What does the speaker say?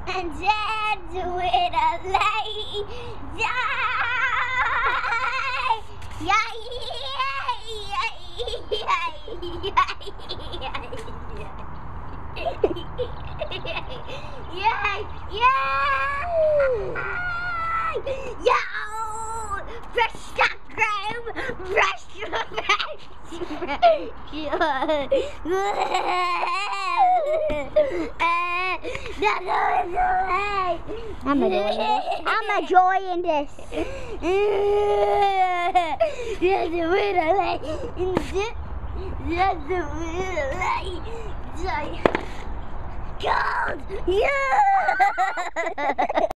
and dance with a lady. Brush that cream, brush your face. I'm enjoying this. Gold! Yeah!